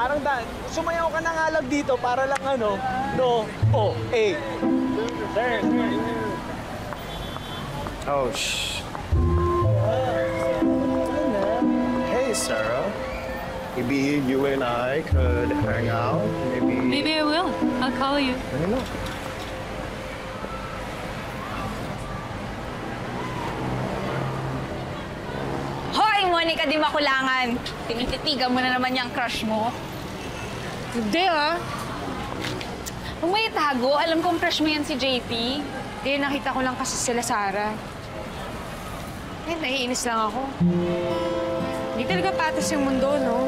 Parang sumayaw ka ng alag dito para lang ano, no, oh, eh. Sir. Oh, shh. Hey, Sarah. Maybe you and I could hang out, maybe... Maybe I will. I'll call you. I don't know. Hoy, Monica, di makulangan. Tinititigan mo na naman yung crush mo. Hindi ah. Huwag mo itago. Alam kong crush mo yan si JP. Hindi, nakita ko lang kasi sila Sarah. Eh, naiinis lang ako. Hindi talaga patas yung mundo, no?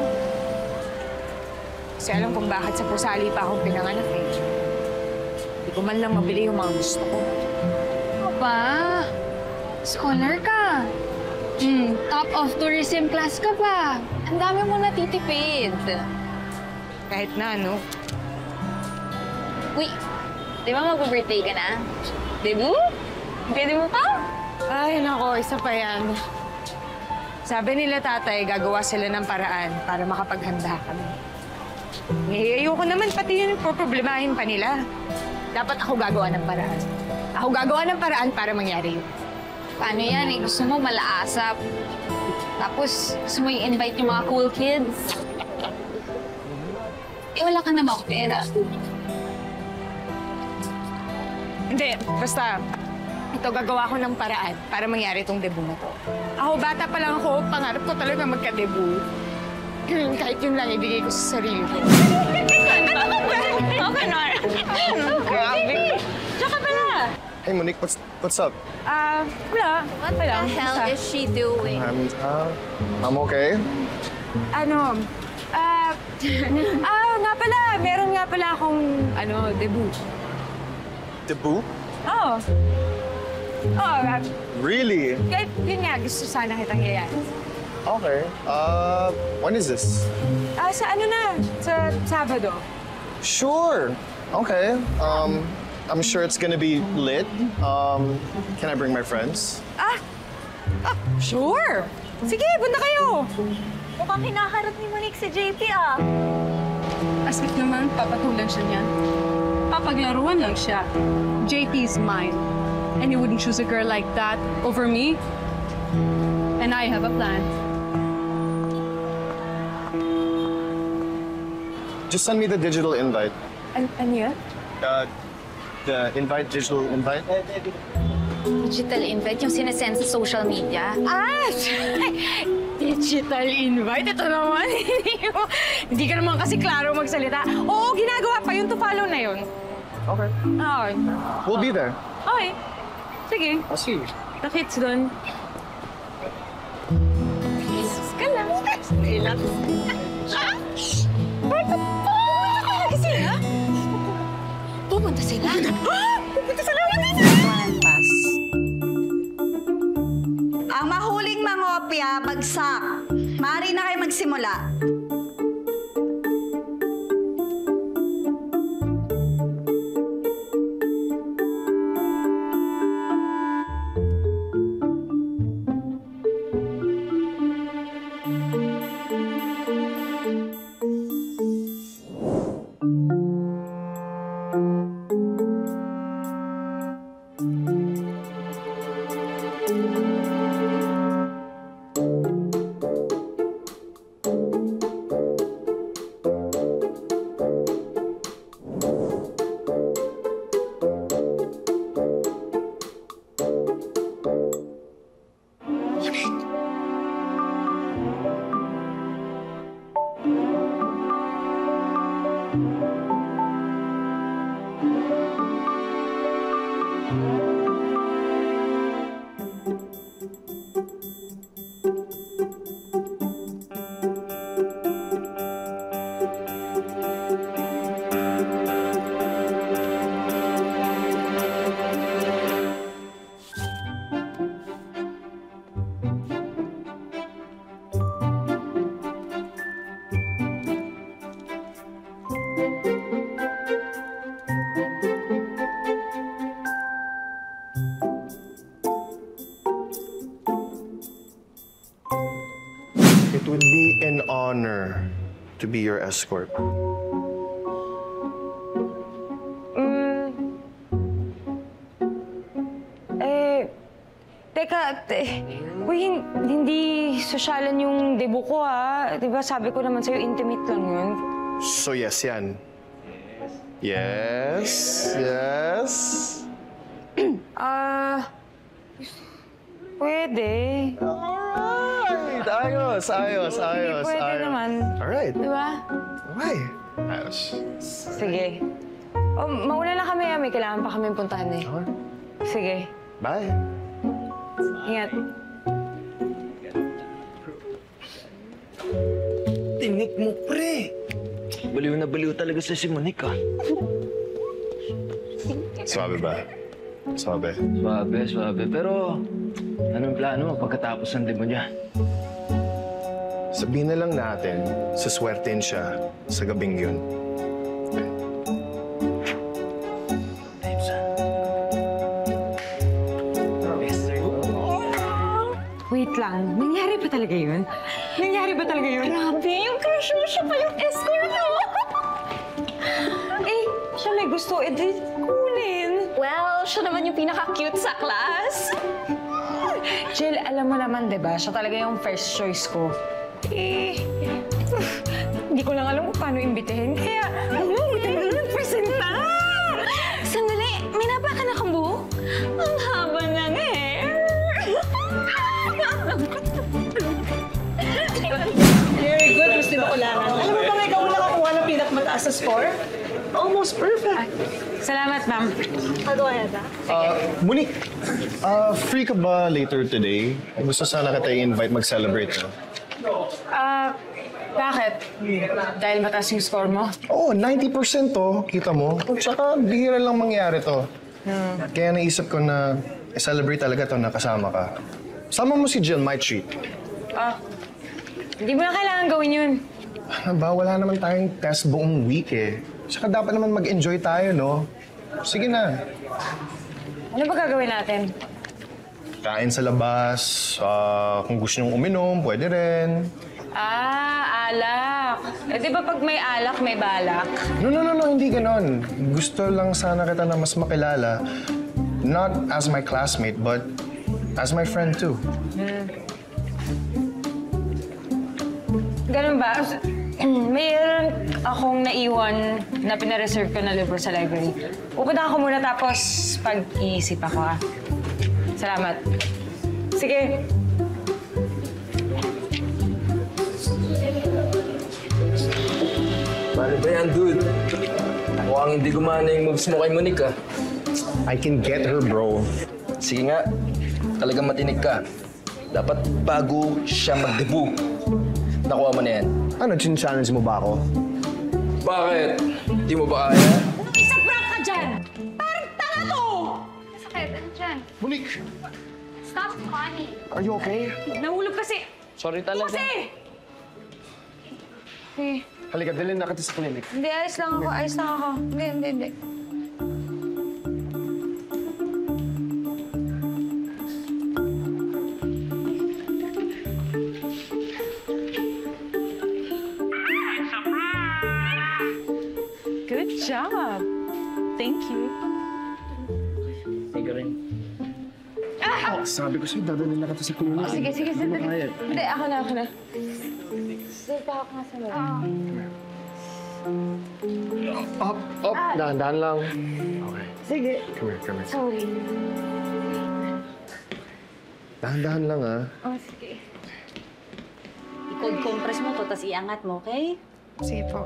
Kasi alam kung bakit sa pusali pa akong pinanganak eh. Hindi ko man lang mabili yung mga gusto ko. Ano ba? Scholar ka. Top of tourism class ka pa. Ang dami mo natitipid. Kahit na, no? Uy, di ba mag-birthday ka na? Debut? Pwede mo pa? Ay, nako, isa pa yan. Sabi nila tatay, gagawa sila ng paraan para makapaghanda kami. Eh, ayoko naman pati yun problemahin pa nila. Dapat ako gagawa ng paraan. Ako gagawa ng paraan para mangyari yun. Paano yan eh? Gusto mo malaasap. Tapos gusto mo i-invite yung mga cool kids. Eh, wala ka namang pera. Hindi, basta ito gagawa ko ng paraan para mangyari itong debut na to. Ako, bata pa lang ako, pangarap ko talaga magka-debut. Kahit yun lang ibigay ko sa sarili ko. Ano ka ba? Okay, Nora. Grabe. Diyan ka pala. Hey, Monique, what's up? Wala. What the hell is she doing? I'm okay. Ano, nga pala, meron nga pala akong, debut. Debut? Oo. Really? Kahit yun nga, gusto sana kitang yayan. Okay. When is this? Sa sa Sabado. Sure. Okay. I'm sure it's gonna be lit. Can I bring my friends? Sure. Sige, punta kayo. Mukhang hinaharap ni Monique si JP ah. Asik naman, papatulan siya niyan. Papaglaruan lang siya. JP's mine. And you wouldn't choose a girl like that over me? And I have a plan. Just send me the digital invite. Ano yun? The digital invite. Digital invite yung sinesend sa social media. Digital invite? Ito naman. Hindi ka naman kasi klaro magsalita. Oo, ginagawa pa yun. To follow na yun. Okay. Okay. We'll be there. Okay. Sige. I'll see you. Nakits doon. Jesus ka lang. Relax. Pupunta sila? Pupunta sila? Pass. Ang mahuling mangopya, bagsak. Maaari na kayo magsimula. to be your escort? Hindi sosyalan yung debut ko, ha? Diba sabi ko naman sa'yo, intimate lang yun. So yes yan. Yes? Yes? Pwede. Alright! Ayos. Pwede naman. Alright. Diba? Okay. Ayos. Sige. Mauna na kami, may kailangan pa kami puntahan eh. Okay. Sige. Bye. Ingat. Tinik mo, pre. Baliw na baliw talaga sa si Monique, ah. Swabe ba? Swabe. Swabe. Pero, anong plano mo pagkatapos ng demo niya? Sabihin na lang natin, suswertein siya sa gabing yun. Wait lang, nangyari ba talaga yun? Grabe, yung crush mo siya pa yung escort mo! Siya may gusto, di kunin. Well, siya naman yung pinaka-cute sa class. Jill, alam mo naman, di ba? Siya talaga yung first choice ko. Hindi ko lang alam kung paano imbitahin. Kaya, buti na lang nagpresenta! Sandali, may naba ka na kang buhok? Ang haba ng hair. Very good, Miss Dibakulangan. Alam mo ba may ikaw nakakuha ng pinakamataas na score? Almost perfect. Salamat, ma'am. Go ahead, Monique, free ka ba later today? Gusto sana kita i-invite mag-celebrate. Bakit? Dahil mataas yung score mo? Oo, 90% to. Kita mo? Tsaka bihira lang mangyari to. Kaya naisip ko na i-celebrate talaga to na kasama ka. Sama mo si Jill, my treat. Hindi mo na kailangan gawin yun. Ano ba? Wala naman tayong test buong week eh. Saka dapat naman mag-enjoy tayo, no? Sige na. Ano ba gagawin natin? Kain sa labas. Kung gusto niyong uminom, pwede rin. Alak. Di ba pag may alak, may balak? No, hindi ganon. Gusto lang sana kita na mas makilala. Not as my classmate, but as my friend too. Ganun ba? Mayroon akong naiwan na pinareserve ko na libro sa library. Pupunta ako muna tapos pag-iisip ako, ha? Salamat. Sige. Paano ba yan, dude? Mukhang hindi gumana yung moves mo kay Monique, ah. I can get her, bro. Sige nga, talagang matinig ka. Dapat bago siya mag-debut, nakuha mo na yan. Ano, chin-challenge mo ba ako? Bakit? Di mo ba kaya? Isa prank ka dyan! Parang tanga to! Sakit, ano dyan? Monique, Stop funny. are you okay? Nahulog kasi! Sorry talaga. Kasi! Okay. Halika, dalhin na kita sa clinic. Hindi, ayos lang ako. Hindi. Good job. Thank you. Sige rin. Sabi ko sa'yo, dadalhin na kita sa clinic. Sige, sandali. Hindi, ako na. Sige, pa ako nga sa loob. Up, dahan-dahan lang. Okay. Sige. Come here. Sorry. Dahan-dahan lang, ah. Sige. I-cold compress mo to, tapos iangat mo, okay? Sige po.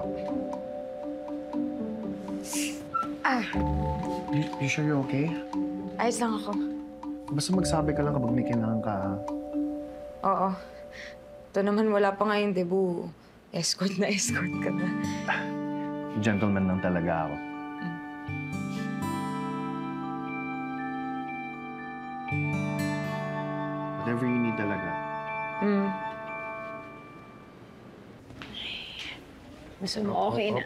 You sure you're okay? Ayos lang ako. Basta magsabi ka lang kapag may kailangan ka, ha? Oo. Ito naman, wala pa nga yung debut. Escort ka na. Gentleman lang talaga ako. Whatever you need talaga. Gusto mo, okay na.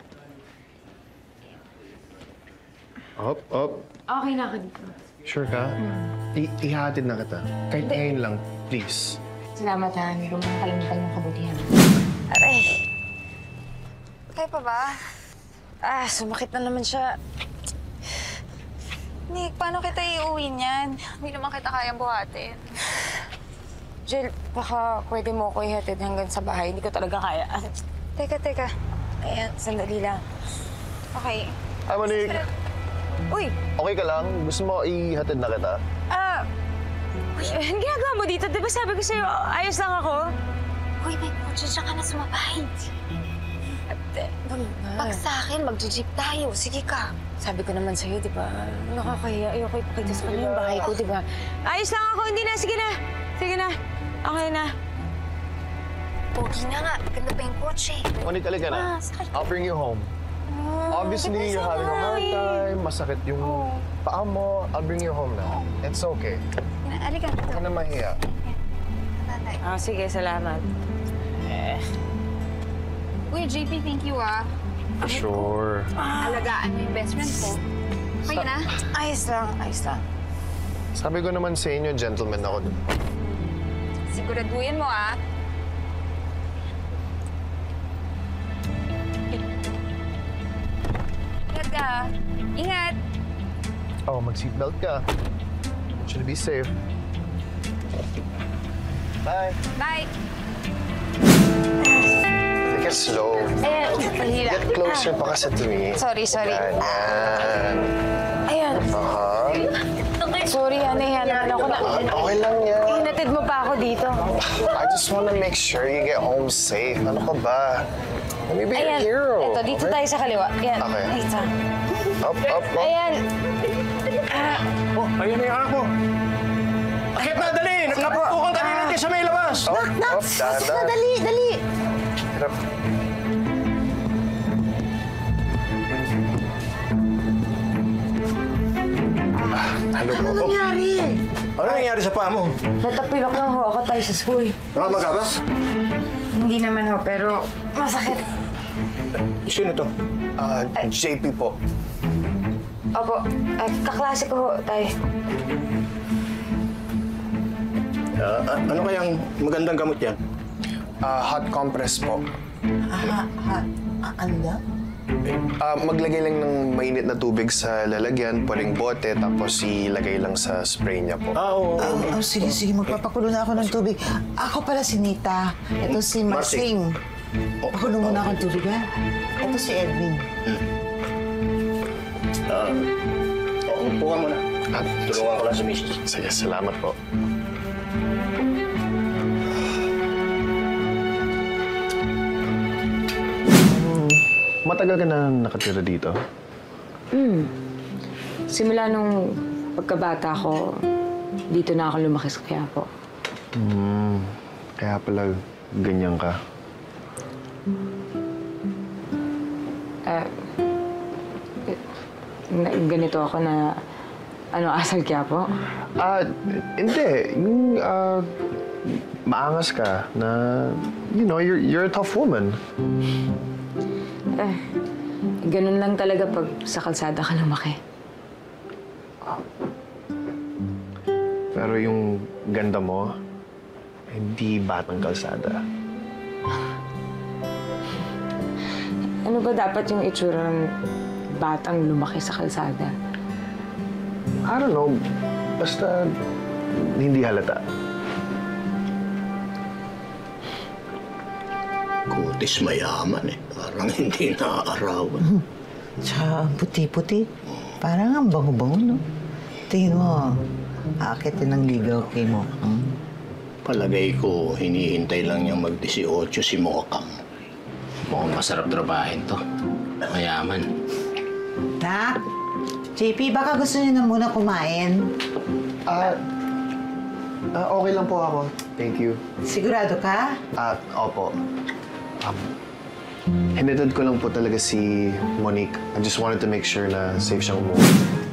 Up. Okay na ako dito. Sure ka? Ihatid na kita. Kahit ngayon lang, please. Salamat, ha. Hindi ko makakalimutan yung kabutihan. Aray! Okay pa ba? Sumakit na naman siya. Nick, paano kita iuwi niyan? Hindi naman kita kayang buhatin. Jill, baka pwede mo ko ihatid hanggang sa bahay. Hindi ko talaga kaya. Teka. Ayan, sandali lang. Okay. Hi, Monique. Uy! Okay ka lang? Gusto mo ihatid na kita? Ang ginagawa mo dito? Di ba sabi ko sa'yo, ayos lang ako? Uy, may kotse siya ka na sumabay. Pag sa akin, magja-jeep tayo. Sige ka. Sabi ko naman sa'yo, di ba? Nakakahiya. Ayoko ipakita sa kanya yung bahay ko, di ba? Ayos lang ako. Hindi na. Sige na. Sige na. Okay na. Pogi na nga. Ganda pa yung kotse. Monique, alika na. I'll bring you home. Obviously, you're having a hard time. Masakit yung paa mo. I'll bring you home now. It's okay. Alika. Huwag ka na mahiya. Sige, salamat. Uy, JP, thank you For sure. Alagaan mo yung best friend ko. Kaya na? Ayos lang. Sabi ko naman sa inyo, gentleman ako dun. Siguraduhin mo Ingat ka. Ingat. Oh, mag-seatbelt ka. Should be safe. Bye. Bye. Take it slow. Get closer pa kasi to me. Sorry. Ganyan. Ayan. Sorry, nahihanan ako na. Okay lang yan. Hinatid mo pa ako dito. I just wanna make sure you get home safe. Ano ka ba? Let me be your Ayan. hero. Ito, dito tayo sa kaliwa. Ayan. Okay. Ito. Up. Ayan. Ayun na yung anak mo. Akit na, dali! Nagkapukukan kami natin sa may labas! Up, dahan. Dali! Hirap. Hello po. Ano nangyari? Ano nangyari sa paa mo? Natapilok lang ho ako tayo sa school. Nakamaga ka ba? Hindi naman ho, pero masakit. Sino to? JP po. Opo, kaklase ko ho, tayo. Ano kayang magandang gamot yan? Hot compress po. Ano daw? Maglagay lang ng mainit na tubig sa lalagyan, pwedeng bote, tapos ilagay lang sa spray niya po. Oo. Sige, magpapakulo na ako ng tubig. Ako pala si Nita. Ito si Marsing. Pakulo muna ako ng tubig, ha? Ito si Edwin. Upo ka muna. Tulungan ko lang si Mrs. Sige, salamat po. Matagal ka na nakatira dito? Simula nung pagkabata ko, dito na ako lumaki sa Quiapo. Kaya pala ganyan ka. Ganito ako na, asal Quiapo? Hindi. Yung, maangas ka na, you're a tough woman. Ganun lang talaga pag sa kalsada ka lumaki. Pero yung ganda mo, hindi batang kalsada. Ano ba dapat yung itsura ng batang lumaki sa kalsada? I don't know. Basta hindi halata. Kutis mayaman eh. Parang hindi naaarawan. Tsaka puti-puti. Parang ang bango-bango, no? Tingin mo, akit din ang ligaw kay Mokang. Palagay ko, hinihintay lang niyang mag-18 si Mokang. Mukhang masarap trabahin to. Mayaman. Nak, JP, baka gusto niyo na muna kumain. Okay lang po ako. Thank you. Sigurado ka? Opo. Hinatid ko lang po talaga si Monique. I just wanted to make sure na safe siyang umuwi.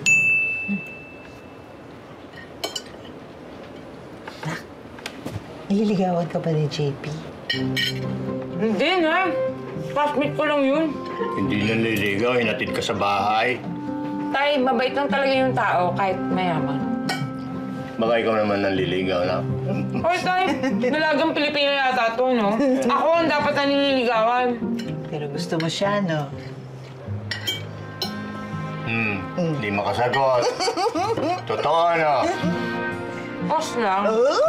Nak, nililigawan ka ba ni JP? Hindi na! Classmate ko lang yun. Hindi naliligaw, hinatid ka sa bahay. Tay, mabait lang talaga yung tao kahit mayaman. Baka ikaw naman naliligaw na. Tay, nalagang Pilipina yata to, no? Ako ang dapat na nililigawan. Pero Gusto mo siya, no? Hindi makasagot. Totoo, ano? Boss lang.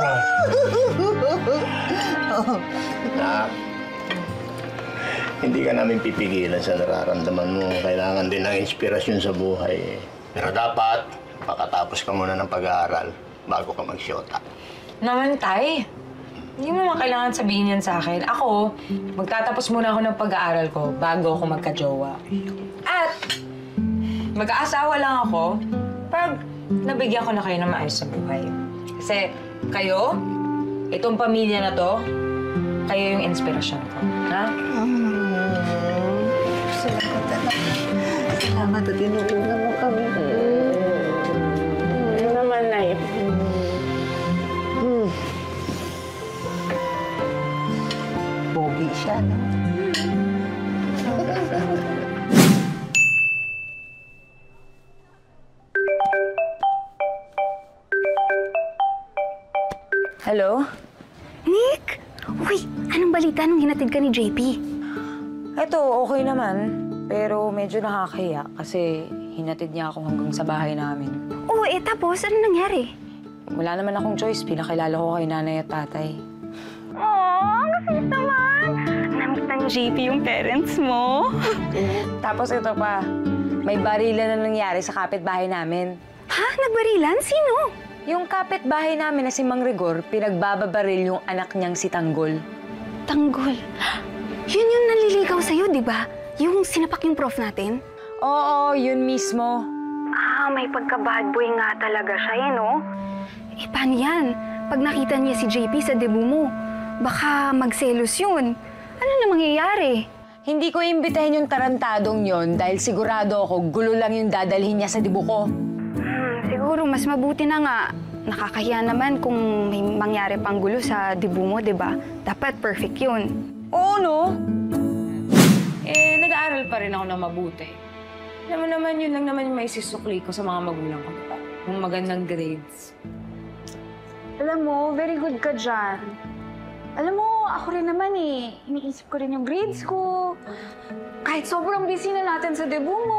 Nak, hindi ka namin pipigilan sa nararamdaman mo. Kailangan din ng inspirasyon sa buhay. Pero dapat, makatapos ka muna ng pag-aaral bago ka magsyota. Naman, Tay. Hindi mo naman kailangan sabihin yan sa akin. Ako, magtatapos muna ako ng pag-aaral ko bago ako magka-jowa. At mag-aasawa lang ako pag nabigyan ko na kayo ng maayos sa buhay. Kasi kayo, itong pamilya na to, kayo yung inspirasyon ko. Ha? Salamat at tinulungan mo kami. Ano naman, Nay? Pogi siya, no? Hello? Nick! Uy, anong balita nung hinatid ka ni JP? Eto, okay naman. Pero medyo nakakahiya kasi hinatid niya ako hanggang sa bahay namin. Oo, tapos ano nangyari? Wala naman akong choice. Pinakilala ko kay nanay at tatay. Oh, ang sweet naman! Namit ng JP yung parents mo. Tapos ito pa, may barilan na nangyari sa kapitbahay namin. Ha? Nagbarilan? Sino? Yung kapitbahay namin na si Mang Rigor, pinagbababaril yung anak niyang si Tanggol. Tanggol? Yun yung naliligaw sa'yo, di ba? Yung sinapak yung prof natin? Oo, yun mismo. Ah, may pagka-bad boy nga talaga siya, no? Eh, paano yan? Pag nakita niya si JP sa debut mo, baka magselos yun. Ano na mangyayari? Hindi ko imbitahin yung tarantadong yon dahil sigurado ako gulo lang yung dadalhin niya sa debut ko. Siguro mas mabuti na nga. Nakakahiya naman kung may mangyari pang gulo sa debut mo, di ba? Dapat perfect yun. Oo, no? Nag-aaral pa rin ako na mabuti. Alam mo naman, yun lang naman yung maisusukli ko sa mga magulang ko. Yung magandang grades. Alam mo, very good ka dyan. Alam mo, ako rin naman iniisip ko rin yung grades ko. Kahit sobrang busy na natin sa debut mo.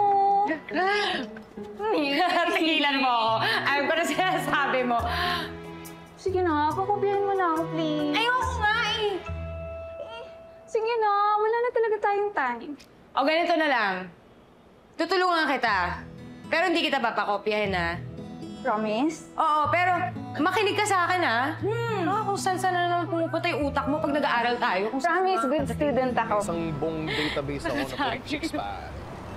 Tigilan mo ako. Ayaw ko na sinasabi mo. Sige na, pakopyahin mo na ako, please. Ayoko nga eh. Sige na, wala na talaga tayong time. O ganito na lang. Tutulungan kita. Pero hindi kita papakopyahin, ha? Promise? Oo, pero makinig ka sa akin, ha? Kung saan na naman pumupunta yung utak mo pag nag-aaral tayo. Promise, good student ako. Isang buong database ako na chicks pa.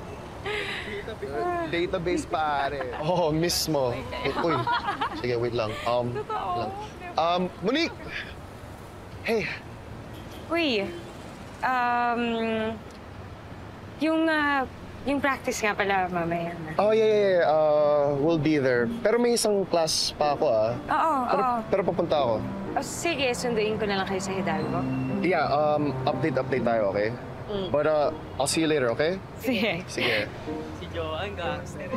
Database pare. Oo, mismo. Uy. Sige, wait lang. Monique! Hey. Uy, yung practice nga pala mamaya. Oh, yeah. We'll be there. Pero may isang class pa ako, ah. Oo. Pero papunta ako. Oh, sige, sunduin ko na lang kayo sa Hidalgo. Yeah, update tayo, okay? But I'll see you later, okay? Sige. Sige. Si Joe ang gangster.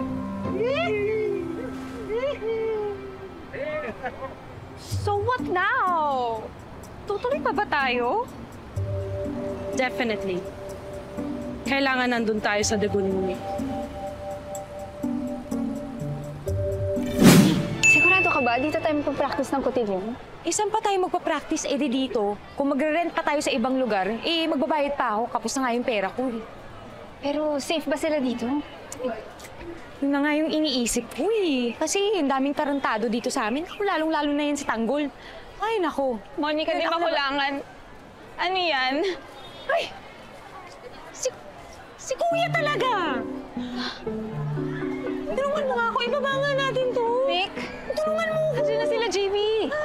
So what now? Tutuloy pa ba tayo? Definitely. Kailangan nandun tayo sa debut ni Nick. Sigurado ka ba? Dito tayo magpa-practice ng cotillion? Saan pa tayo magpa-practice, dito? Kung magre-rent pa tayo sa ibang lugar, magbabayad pa ako. Kapos na nga yung pera ko, Pero safe ba sila dito? Yun na nga yung iniisip ko, Kasi ang daming tarantado dito sa amin. Lalong-lalo na yan si Tanggol. Ay, nako. Monica, di makulangan. Ano yan? Ay! Si Kuya talaga! Tulungan mo nga ako. Ibaba nga natin to. Nick? Tulungan mo ako. Andiyan na sila, JB.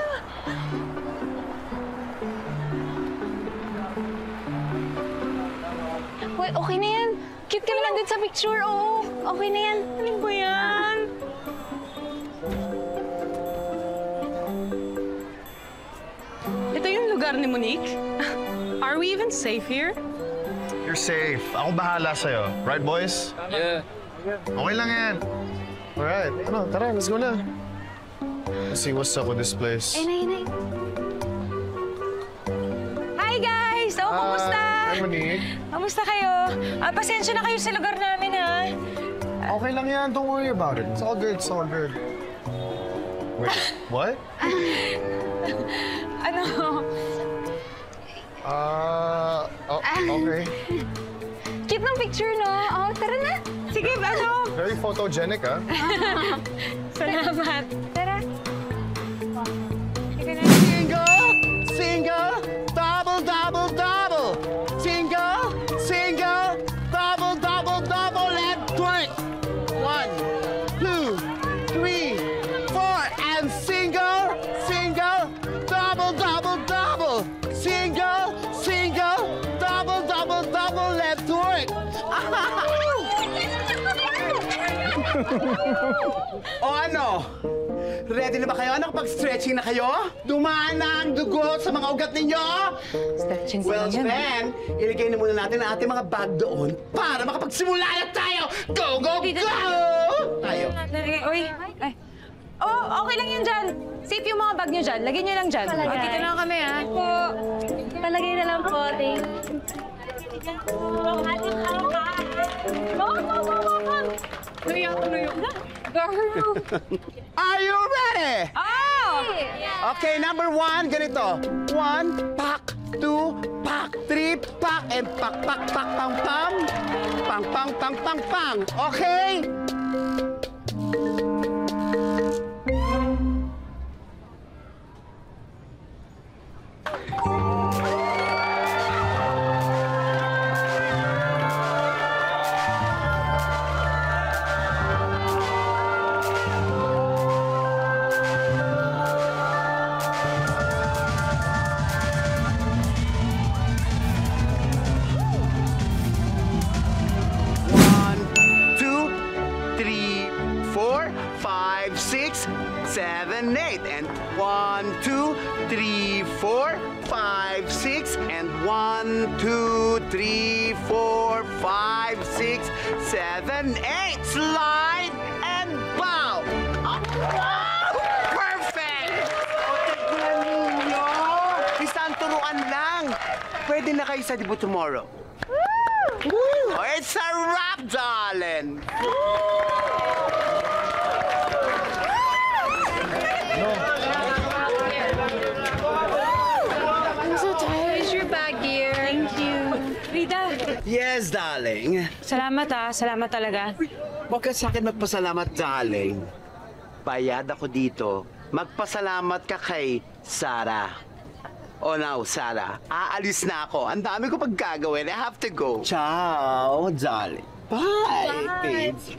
Well, okay na yan. Cute ka naman din sa picture, oo. Okay na yan. Ano ba yan? Ito yung lugar ni Monique? Are we even safe here? You're safe. Ako bahala sa'yo. Right, boys? Yeah. Okay lang yan. Alright. Tara, let's go na. Let's see what's up with this place. Ay, nay. Hi, guys! Kumusta? Hi, Monique. Kamusta kayo? Pasensya na kayo sa lugar namin, ha? Okay lang yan. Don't worry about it. It's all good. It's all good. Wait, what? Ano? Okay. Cute ng picture, no? Oh, tara na. Sige, ano? Very photogenic, ah. Salamat. Tara. Single, single, double, double, double. Single, single, double, double, double, and twerk. 1, 2, 3, 4, and single, single, double, double, double. Single, single, double, double, double, and twerk. O ano? Ready na ba kayo? Nakapag-stretching na kayo? Dumaan na ang dugo sa mga ugat ninyo? Stretching ko Well, lang yan. then, ilagay na muna natin ang ating mga bag doon para makapagsimula na tayo! Go, go, go! Tayo. Uy. Ay. Oh, okay lang yan dyan. Safe yung mga bag nyo dyan. Lagyan nyo lang dyan. Palagay. Dito na kami, ha? Po. Palagay na lang po. Thank Are you ready? Oh! Okay, number 1, ganito. 1, pack, 2, pack, 3, pack, and pack, pack, pack, pang, pang. Pang, pang, pang, pang, pang. Okay? And 1, 2, 3, 4, 5, 6, and 1, 2, 3, 4, 5, 6, 7, 8. Slide and bow. Wow! Perfect! O, tignan ninyo. Isang turuan lang. Pwede na kayo sa debut tomorrow. Woo! Oh, it's a wrap, darling. Yes, darling. Salamat, ha? Salamat talaga. Huwag ka sa akin magpasalamat, darling. Bayad ako dito. Magpasalamat ka kay Sarah. Oh, now, Sarah. Aalis na ako. Ang dami ko paggagawin. I have to go. Ciao, darling. Bye, babes.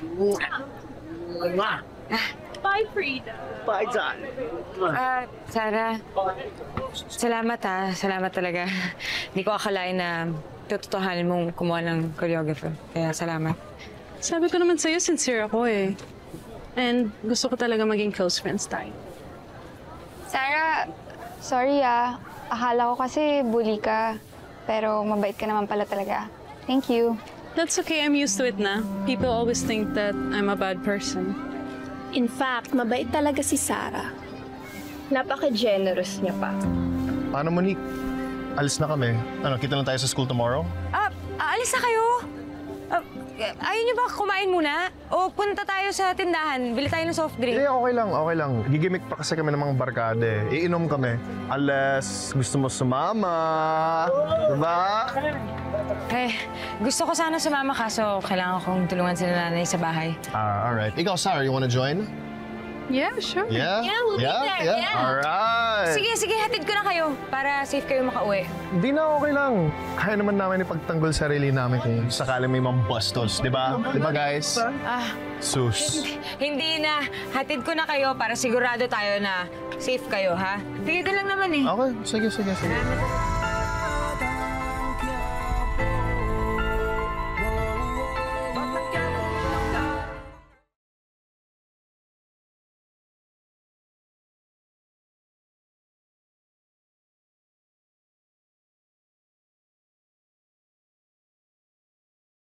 Bye, Frida. Bye, darling. Sarah. Salamat, ha? Salamat talaga. Hindi ko akalain na tututuhanin mong kumuha ng choreographer. Kaya salamat. Sabi ko naman sa'yo, sincere ako eh. And gusto ko talaga maging close friends tayo. Sarah, sorry ah. Akala ko kasi bully ka. Pero mabait ka naman pala talaga. Thank you. That's okay, I'm used to it na. People always think that I'm a bad person. In fact, mabait talaga si Sarah. Napaka-generous niya pa. Paano, Monique? Alis na kami. Ano, kita lang tayo sa school tomorrow? Alis na kayo? Ayaw niyo ba kumain muna? O punta tayo sa tindahan, bili tayo ng soft drink? Hindi, okay lang, okay lang. Gigimik pa kasi kami ng mga barkade. Iinom kami. Unless gusto mo sumama. Diba? Eh, gusto ko sana sumama kaso kailangan kong tulungan sila nanay sa bahay. Alright. Ikaw, Sarah, you wanna join? Yeah, sure. Yeah? Yeah, we'll be there. Yeah. Alright. Sige, hatid ko na kayo para safe kayo makauwi. Hindi na, okay lang. Kaya naman namin ipagtanggol sarili namin kung sakali may mambastos, di ba? Di ba, guys? Sus. Hindi na. Hatid ko na kayo para sigurado tayo na safe kayo, ha? Sige, ito lang naman eh. Okay, sige.